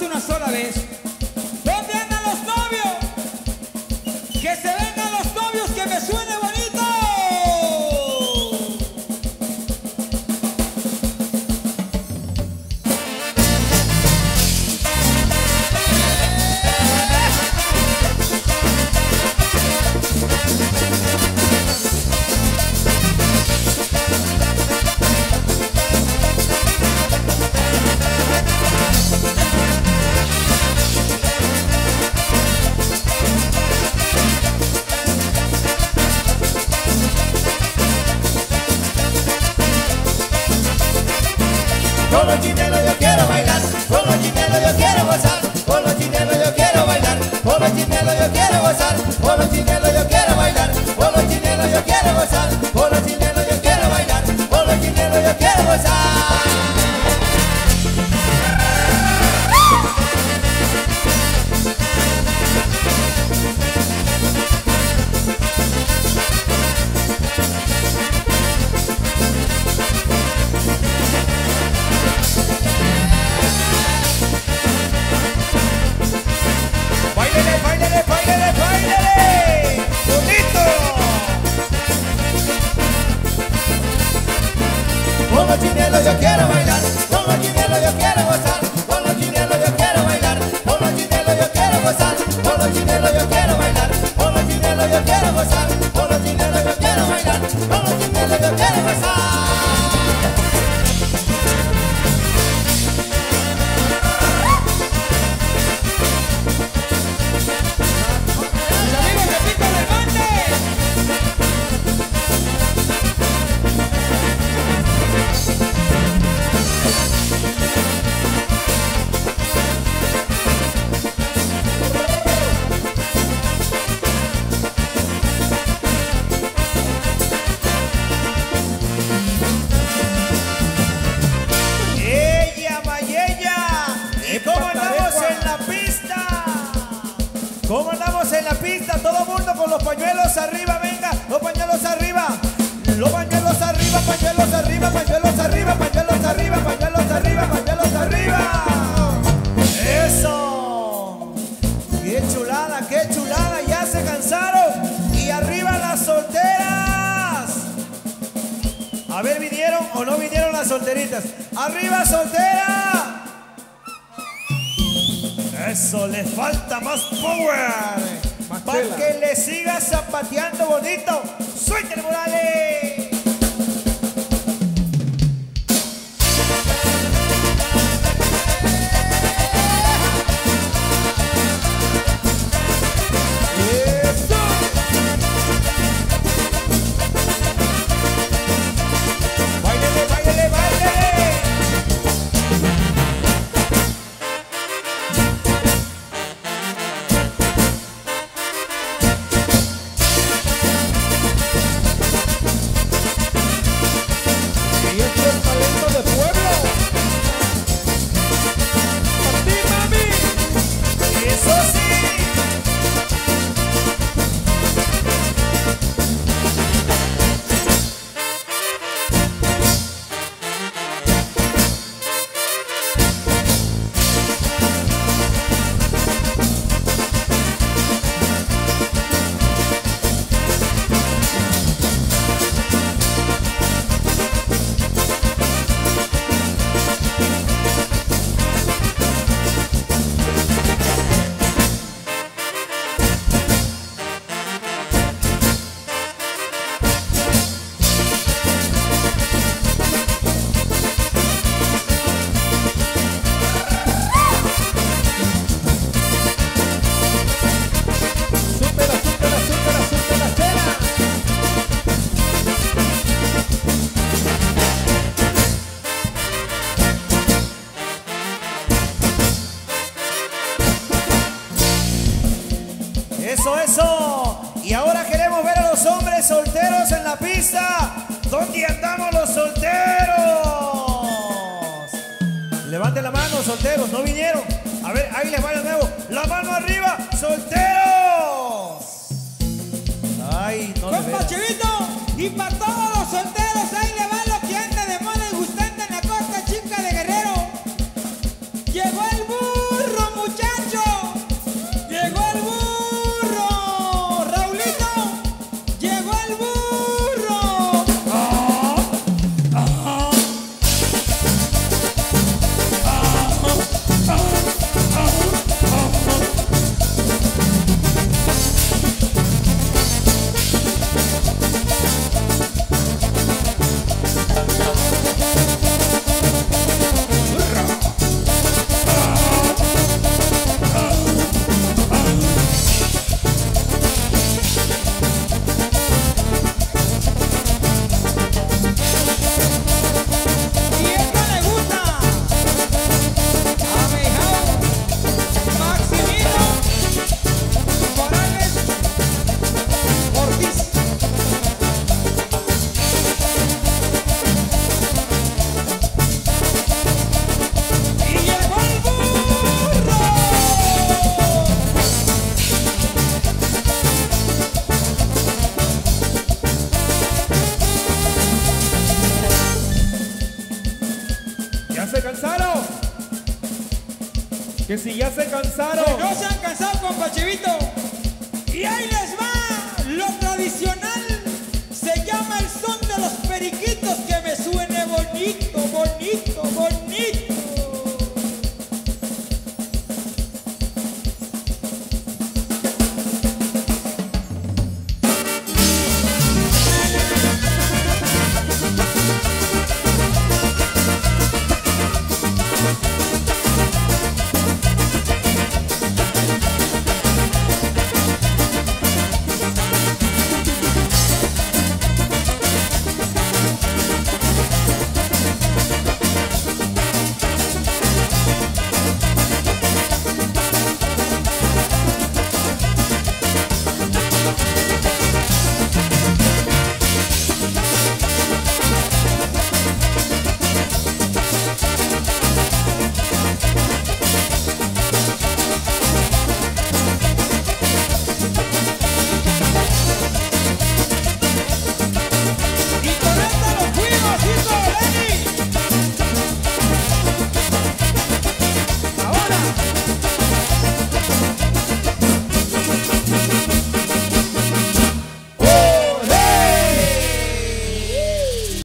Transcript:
una sola vez. ¿Dónde andan los novios? Que se vengan los novios, que me suene bonito. Con los chinelos yo quiero bailar, con los chinelos yo quiero gozar, con los chinelos yo quiero bailar, con los chinelos yo quiero gozar, con los chinelos yo quiero bailar, con los chinelos yo quiero gozar, con los chinelos yo quiero bailar, con los chinelos yo quiero gozar. Con los chinelos yo quiero bailar, con los chinelos yo quiero gozar, con los chinelos yo quiero bailar, con los chinelos yo quiero gozar, con los chinelos yo quiero bailar, con los chinelos yo quiero gozar, con los chinelos yo quiero bailar, con los chinelos yo quiero gozar. ¿Cómo andamos en la pista? Todo mundo con los pañuelos arriba, venga, los pañuelos arriba, los pañuelos arriba, pañuelos arriba, pañuelos arriba, pañuelos arriba, pañuelos arriba, pañuelos arriba. Eso. Qué chulada, ya se cansaron. Y arriba las solteras. A ver, ¿vinieron o no vinieron las solteritas? Arriba, soltera. Eso, le falta más power. Para que le siga zapateando bonito. ¡Suéltale, Morales! Eso. Y ahora queremos ver a los hombres solteros en la pista. ¿Dónde andamos los solteros? Levanten la mano, solteros, no vinieron. A ver, ahí les va de nuevo. La mano arriba, solteros. Ay, no les veo. Chivito, y para todos los solteros, ahí le va lo que anda de moda y gustante en la costa chica de Guerrero. Llegó el burro. ¿Ya se cansaron? Que si ya se cansaron. Pues no se han cansado, compa Chivito. Y ahí les va lo tradicional. Se llama el son de los periquitos que me suenan.